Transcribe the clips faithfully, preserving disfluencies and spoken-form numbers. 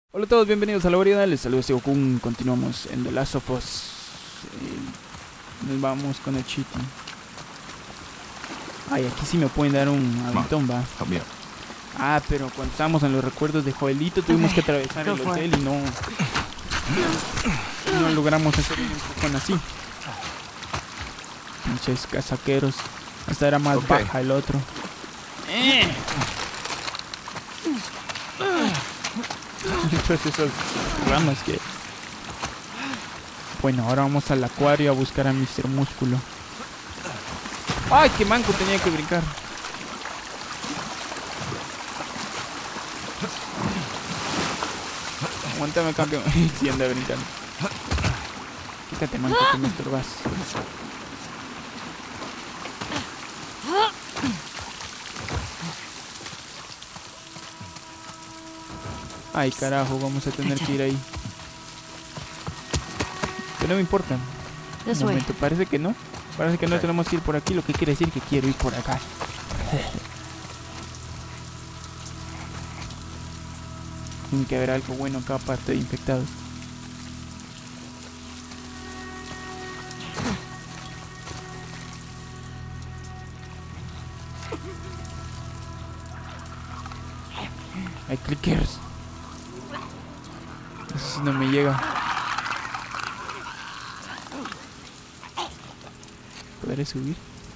Hola a todos, bienvenidos a la variedad, les saludo a Kun. Continuamos en The Last of Us. eh, Nos vamos con el cheating. Ay, aquí sí me pueden dar un aventón, va. Ah, pero cuando estábamos en los recuerdos de Joelito tuvimos que atravesar el hotel y no No logramos hacer un empujón así. Pinches casaqueros. Hasta era más okay. Baja el otro. Eh. Entonces esas ramas que... Bueno, ahora vamos al acuario a buscar a míster Músculo. ¡Ay, qué manco! Tenía que brincar. Aguántame, campeón. Sí, anda brincando. Quítate, manco, que me estorbas. Ay, carajo, vamos a tener que ir ahí. Pero no me importa. Un momento, parece que no. Parece que no tenemos que ir por aquí, lo que quiere decir que quiero ir por acá. Tiene que haber algo bueno acá aparte de infectados. Hay clickers. Eso sí no me llega. ¿Podré subir?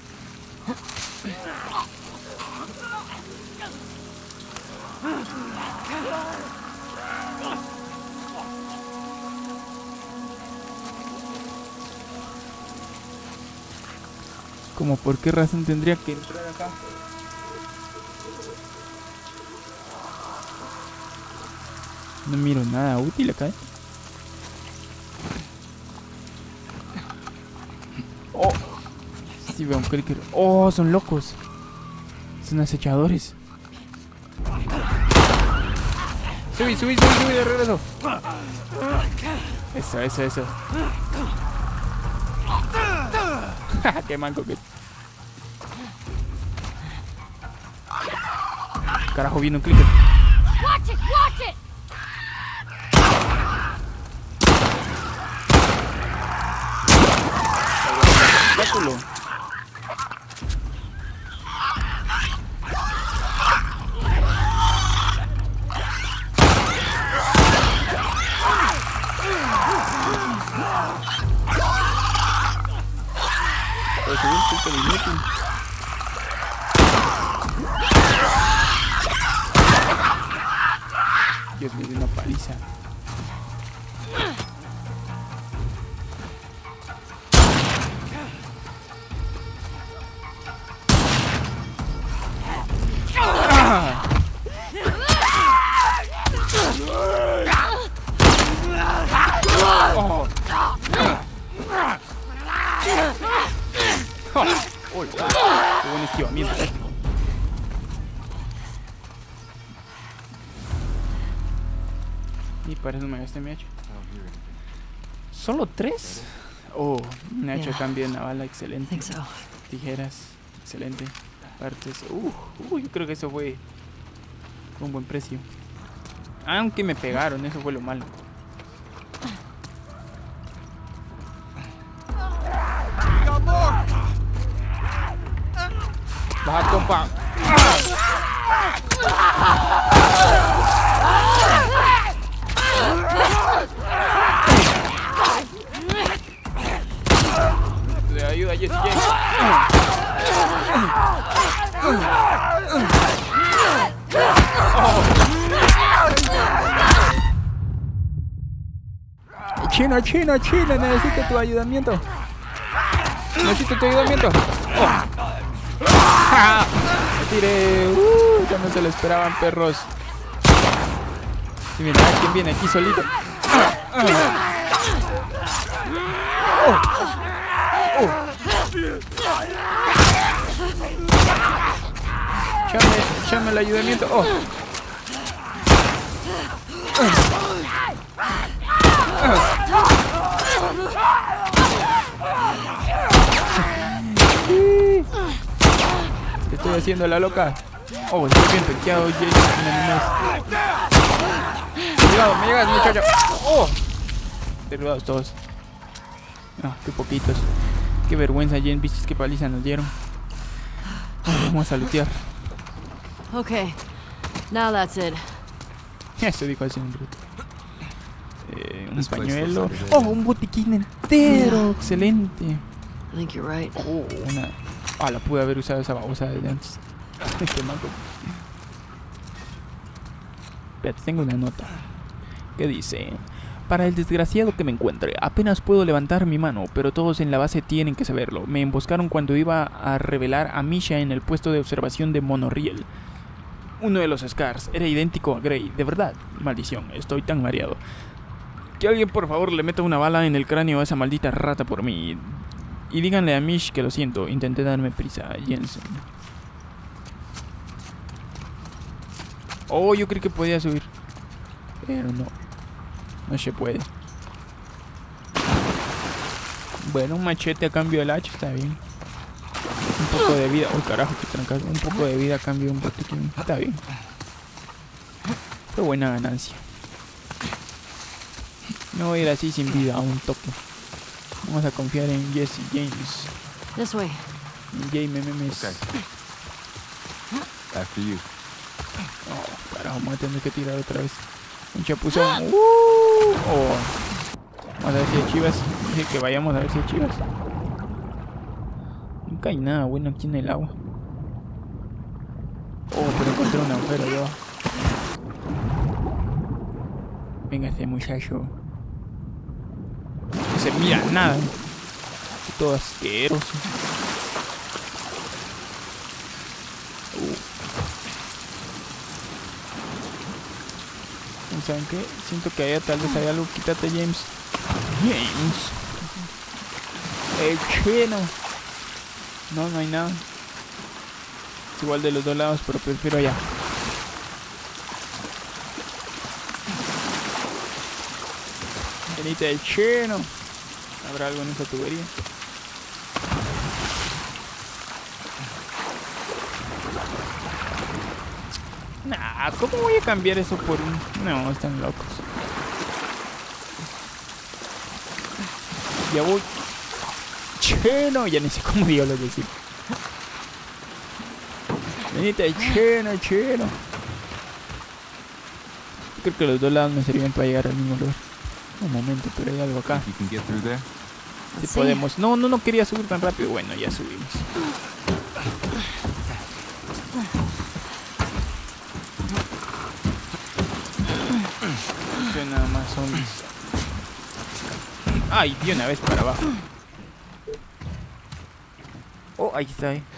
¿Cómo por qué razón tendría que entrar acá? No miro nada útil acá. Oh, sí veo un clicker. Oh, son locos. Son acechadores. Subí, subí, subí, subí de regreso. Eso, eso, eso. Qué manco que... Carajo, viene un clicker. Watch it, watch it. Obstáculo. Pero se ve un poco de inútil. Dios, me dio una paliza. Oh. Oh. Oh, qué buen esquivamiento. Y parece que me gasté mi hacha. ¿Solo tres? Oh, un hacha yeah. Cambia una bala, excelente. So. Tijeras, excelente. Partes. Uh, uh, yo creo que eso fue un buen precio. Aunque me pegaron, eso fue lo malo. Baja, compa. Te ayuda, Jesse James. China, China, China, necesito tu ayudamiento. Necesito tu ayudamiento. Oh. Me tiré. Uh, ya no se lo esperaban, perros. Sí, mira, ¿quién viene aquí solito? Oh. Oh. Échame, échame el ayudamiento. Oh. Te estoy haciendo la loca. Oh, estoy bien pequeado, Jay. lado, me llegas, muchacho. ¡Oh! Derribados todos. Ah, qué poquitos. Qué vergüenza, Jen. ¿Viste qué paliza nos dieron? Ah, vamos a lutear. Okay, now that's it. Eso dijo así un bruto. Eh, un pañuelo. ¡Oh, un botiquín entero! ¡Excelente! I think you're right. Oh, una... Ah, la pude haber usado esa babosa desde antes. Qué manco. Espérate, tengo una nota. ¿Qué dice? Para el desgraciado que me encuentre, apenas puedo levantar mi mano, pero todos en la base tienen que saberlo. Me emboscaron cuando iba a revelar a Misha en el puesto de observación de Monorriel. Uno de los Scars era idéntico a Grey. De verdad, maldición, estoy tan mareado. Que alguien por favor le meta una bala en el cráneo a esa maldita rata por mí. Y díganle a Mish que lo siento, intenté darme prisa a Jensen. Oh, yo creí que podía subir. Pero no. No se puede. Bueno, un machete a cambio del hacha está bien. Un poco de vida. Uy, carajo, qué trancazo. Un poco de vida a cambio de un botiquín. Está bien. Qué buena ganancia. No voy a ir así sin vida a un toque. Vamos a confiar en Jesse James. This way. En James M M S. Okay. After you. Oh, carajo, vamos a tener que tirar otra vez. Un chapuzón. Uh, oh. Vamos a ver si hay chivas. Dije que vayamos a ver si hay chivas. Nunca hay nada bueno aquí en el agua. Oh, pero encontré un agujero yo. Venga este muchacho. No se mira nada. Todo asqueroso. Uh. ¿Saben qué? Siento que allá tal vez hay algo. Quítate, James. James. El chino. No, no hay nada. Es igual de los dos lados, pero prefiero allá. Venite el chino. ¿Habrá algo en esa tubería? Nah, ¿cómo voy a cambiar eso por un...? No, están locos. Ya voy. Chino, ya ni sé cómo diablos decir. Venite, chino, chino. Creo que los dos lados me sirven para llegar al mismo lugar. Un momento, pero hay algo acá. Si podemos. No, no, no quería subir tan rápido. Bueno, ya subimos. Nada más zombies. Ay, de una vez para abajo. Oh, ahí está, eh.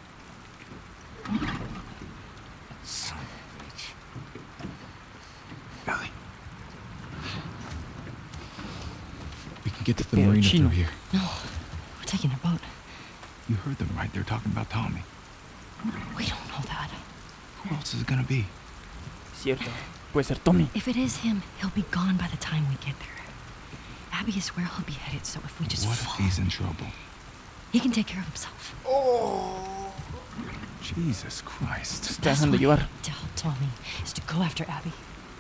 We can get to the marina through here. No, we're taking a boat. You heard them right. They're talking about Tommy. We don't know that. Who else is it gonna be? Cierto. Puede ser Tommy. If it is him, he'll be gone by the time we get there. Abby is where he'll be headed, so if we just What fall, if he's in trouble? he can take care of himself. Oh. Jesus Christ. Se está dejando llevar. Tell Tommy is to go after Abby.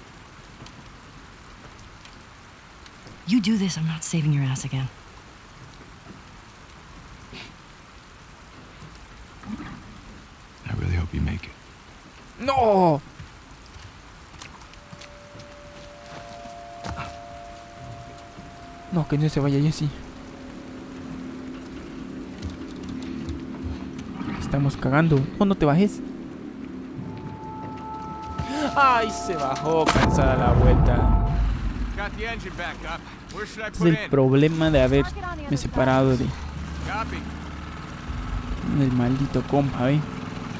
You do this, I'm not saving your ass again. I really hope you make it. No. No, que no se vaya Jesse. Estamos cagando. No, no te bajes. Ay, se bajó, cansada la vuelta. Este es el problema de haberme separado de del maldito compa, ¿eh?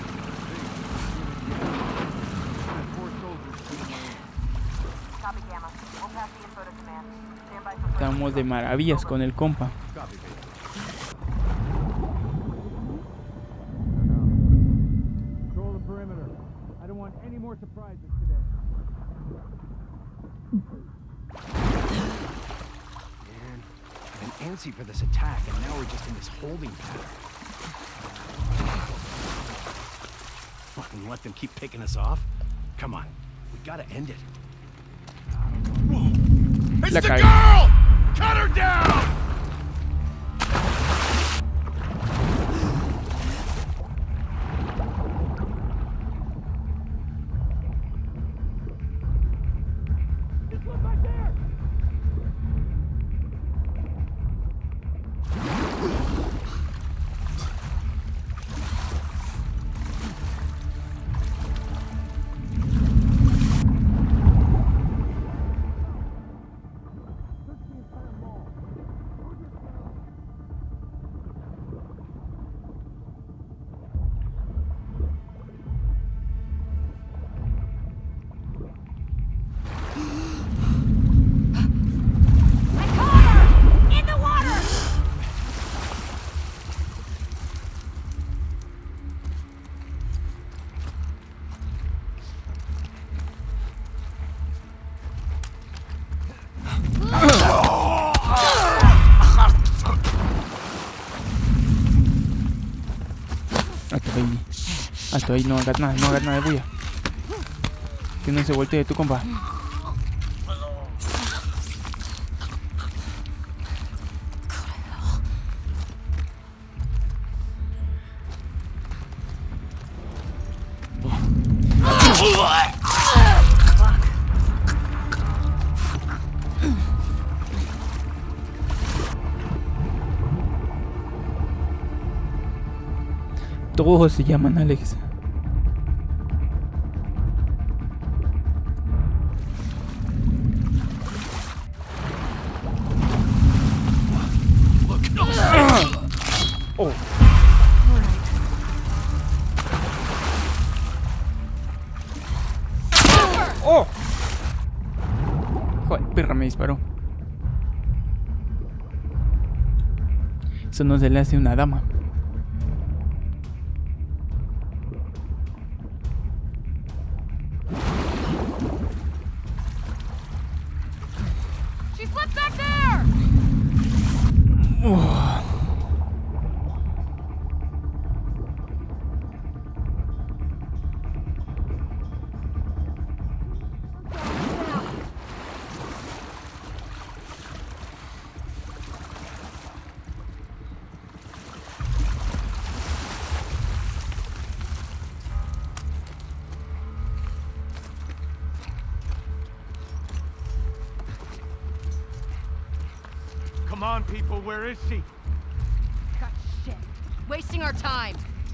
Estamos de maravillas con el compa. Antsy for this attack, and now we're just in this holding pattern. Fucking let them keep picking us off. Come on, we gotta end it. La cagué. Cut her down. Alto ahí, no hagas nada, no hagas nada de bulla. Que no se voltee tu compa. Todos se llaman Alex. Oh. Oh. Joder, perra me disparó. Eso no se le hace a una dama. Come on, people, where is she? God, shit. Wasting our time.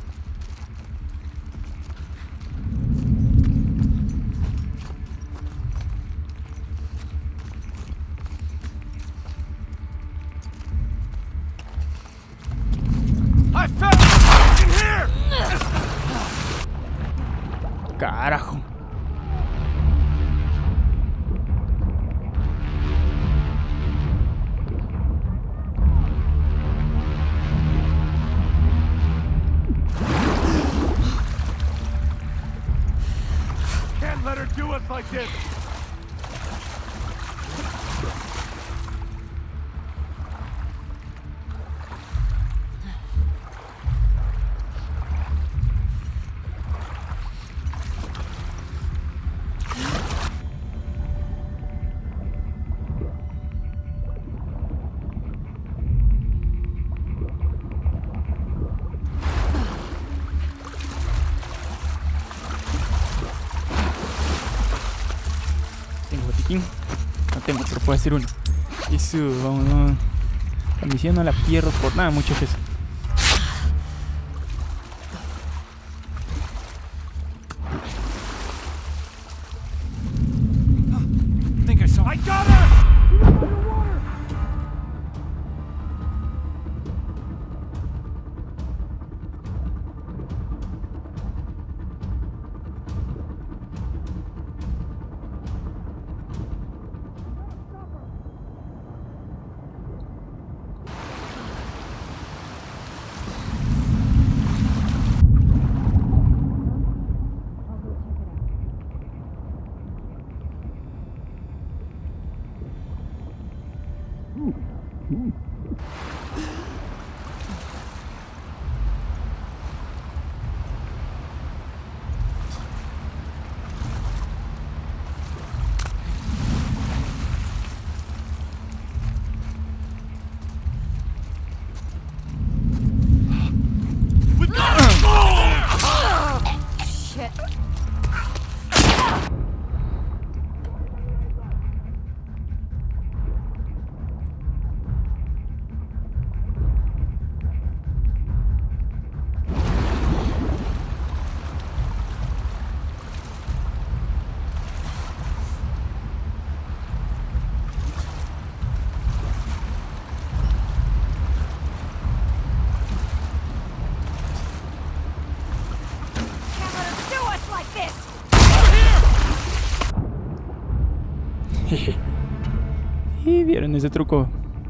I found her in here! Carajo. Let her do us like this. No tengo, pero puedo hacer uno. Eso, vamos, vamos. La misión no la pierdo por nada, muchachos. I think I saw. I got her! Y vieron ese truco.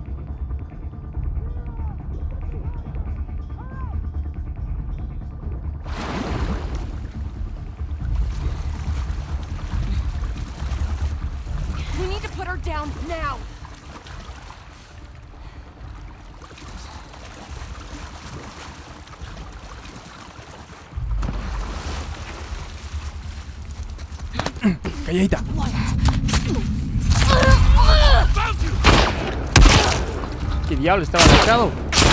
We need to put her down now. Calladita. ¿Qué diablo? Estaba agachado.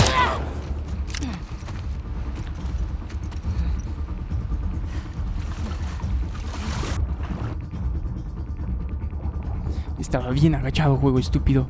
Estaba bien agachado, juego estúpido.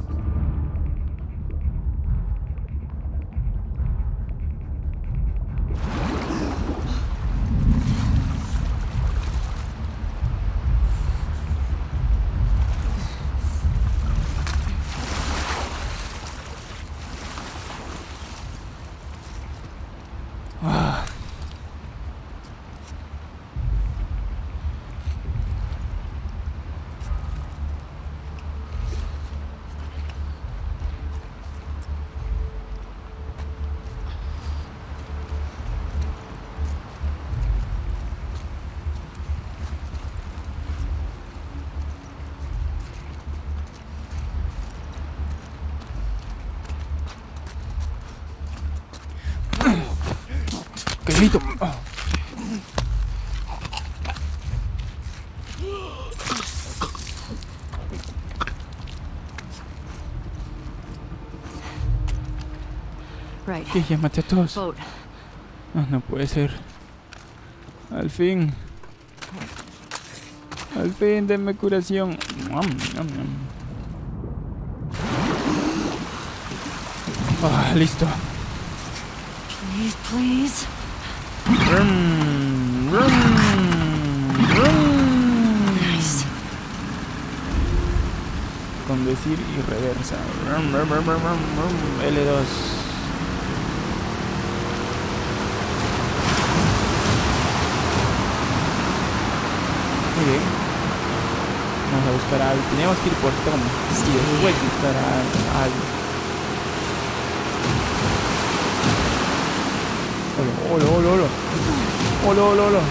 Calladito. Oh. Right. ¿Qué? Ya maté a todos. Boat. Oh, no puede ser. Al fin. Al fin, denme curación. Nom, nom, nom. Ah, listo. Please, please. Rum, rum, rum. Nice. Con decir y reversa. Rum, rum, rum, rum, rum. L dos. Muy bien. Vamos a buscar a algo. Teníamos que ir por Tom. Sí, voy a buscar a, a algo. Hola, hola, hola. Hola, hola, hola.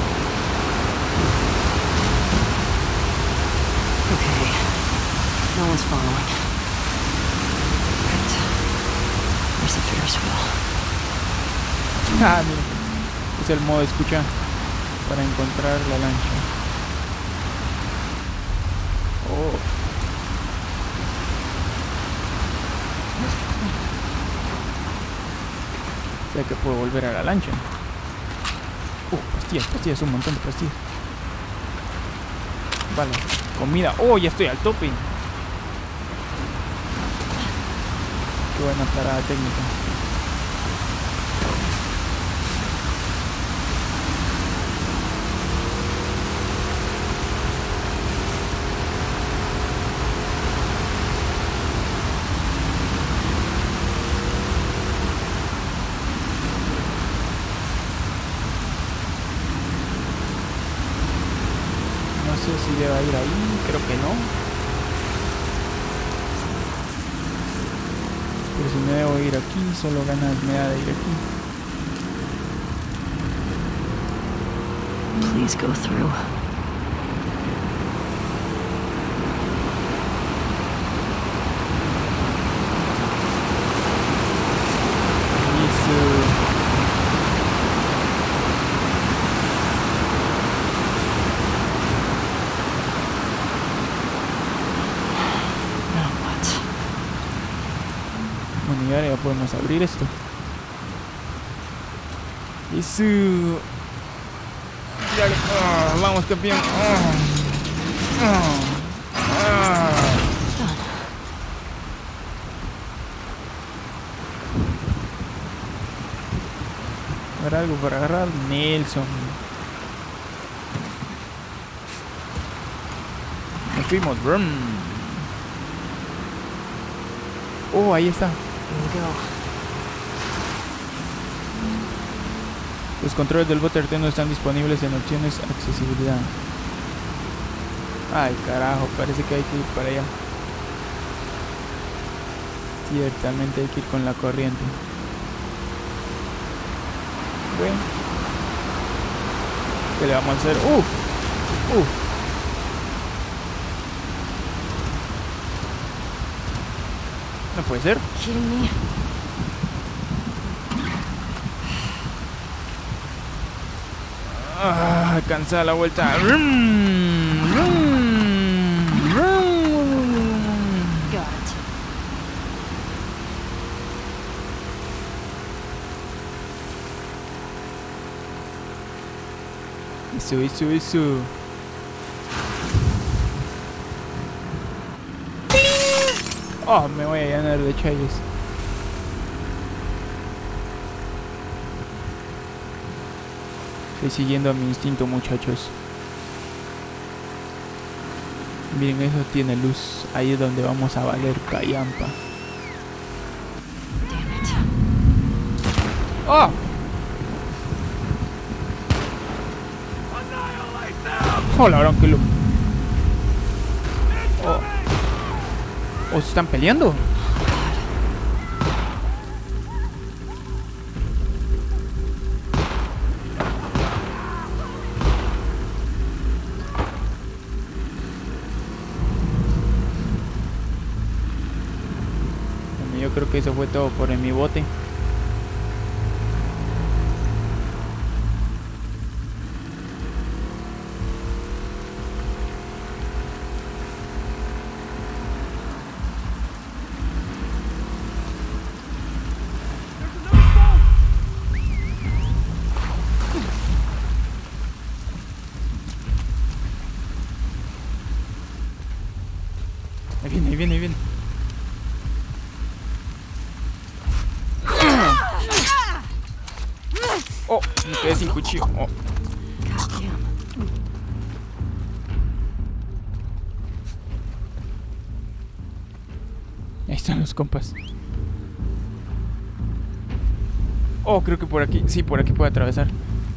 Okay. No one's following. Right. There's the Ferris wheel. Ah, mira. Es el modo escucha para encontrar la lancha. Oh. O sea que puedo volver a la lancha. Uh, pastillas, pastillas, un montón de pastillas. Vale, comida. Oh, ya estoy al tope. Qué buena parada técnica. No sé si deba ir ahí, creo que no. Pero si me debo ir aquí, solo ganas me da de ir aquí. Please go through. Bueno, y ahora ya podemos abrir esto. Eso. Dale. Oh, vamos, campeón. Oh. Oh. Oh. ¿Habrá algo para agarrar? Nelson. Nos fuimos. Brum. Oh, ahí está. Los controles del bote alterno están disponibles en opciones accesibilidad. Ay, carajo, parece que hay que ir para allá. Ciertamente hay que ir con la corriente. Bueno, ¿qué le vamos a hacer? ¡Uh! ¡Uh! No puede ser. Ah, cansada la vuelta. Eso, eso, eso. Oh, me voy a llenar de chayos. Estoy siguiendo a mi instinto, muchachos. Miren, eso tiene luz. Ahí es donde vamos a valer callampa. ¡Oh! ¡Hola, bro! ¡Qué lo... Oh. ¿O se están peleando? Yo creo que eso fue todo por en mi bote. Ahí viene, ahí viene, ahí viene. Oh, me quedé sin cuchillo. Oh. Ahí están los compas. Oh, creo que por aquí. Sí, por aquí puedo atravesar.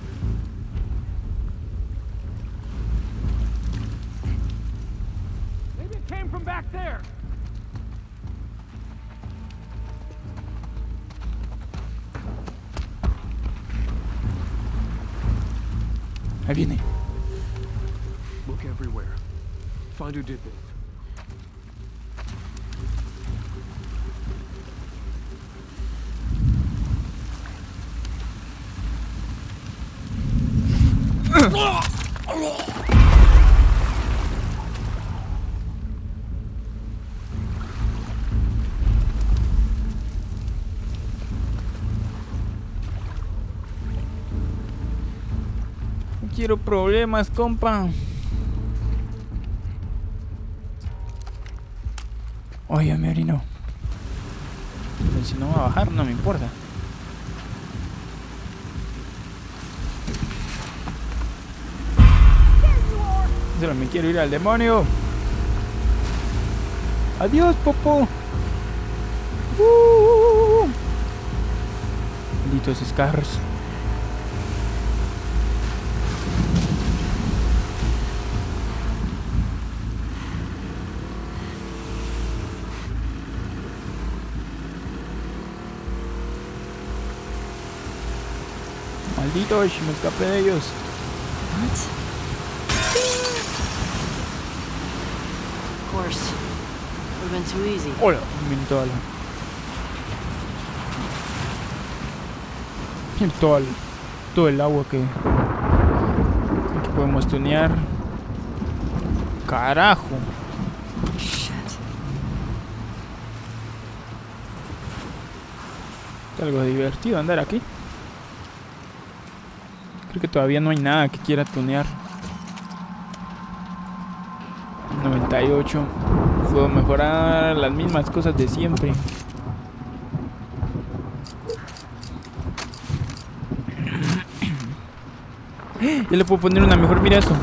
Maybe it came from back there. Ahí viene. Look everywhere. Find who did this. No quiero problemas, compa. Oye, me orinó. Pero si no va a bajar, no me importa. Solo me quiero ir al demonio. Adiós, Popo. Uh, malditos escarros. Malditos, me escapé de ellos. What? Of course. Would have been too easy. Hola, mental. Todo el, todo el agua que, que podemos tunear. Carajo. Shit. Es algo divertido andar aquí. Creo que todavía no hay nada que quiera tunear. noventa y ocho. Puedo mejorar las mismas cosas de siempre. Ya le puedo poner una mejor mira a eso.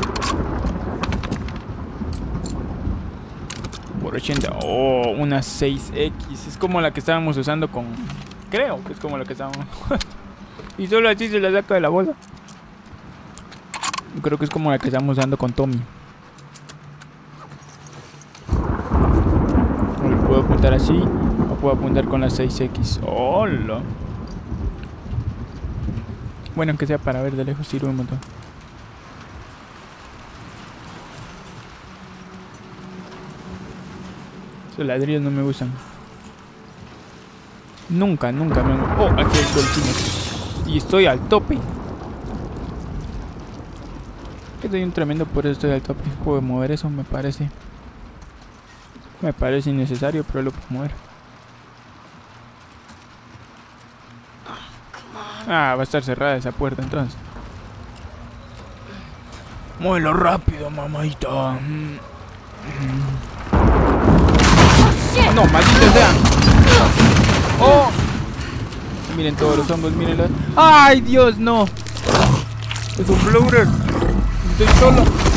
Por ochenta. Oh, una seis equis. Es como la que estábamos usando con... Creo que es como la que estábamos... Y solo así se la saca de la bola. Creo que es como la que estamos usando con Tommy. apuntar así o puedo apuntar con la seis equis. ¡Hola! Bueno, aunque sea para ver de lejos sirve un montón. Esos ladrillos no me gustan. Nunca, nunca me... Oh, aquí hay dolfines. Y estoy al tope. Estoy un tremendo, por eso estoy al tope. Puedo mover eso, me parece. Me parece innecesario, pero lo puedo mover. Ah, va a estar cerrada esa puerta entonces. Muévelo rápido, mamadita. No, maldito sea. Oh. Miren todos los hombres, miren los... ¡Ay, Dios, no! Es un bloater. Estoy solo.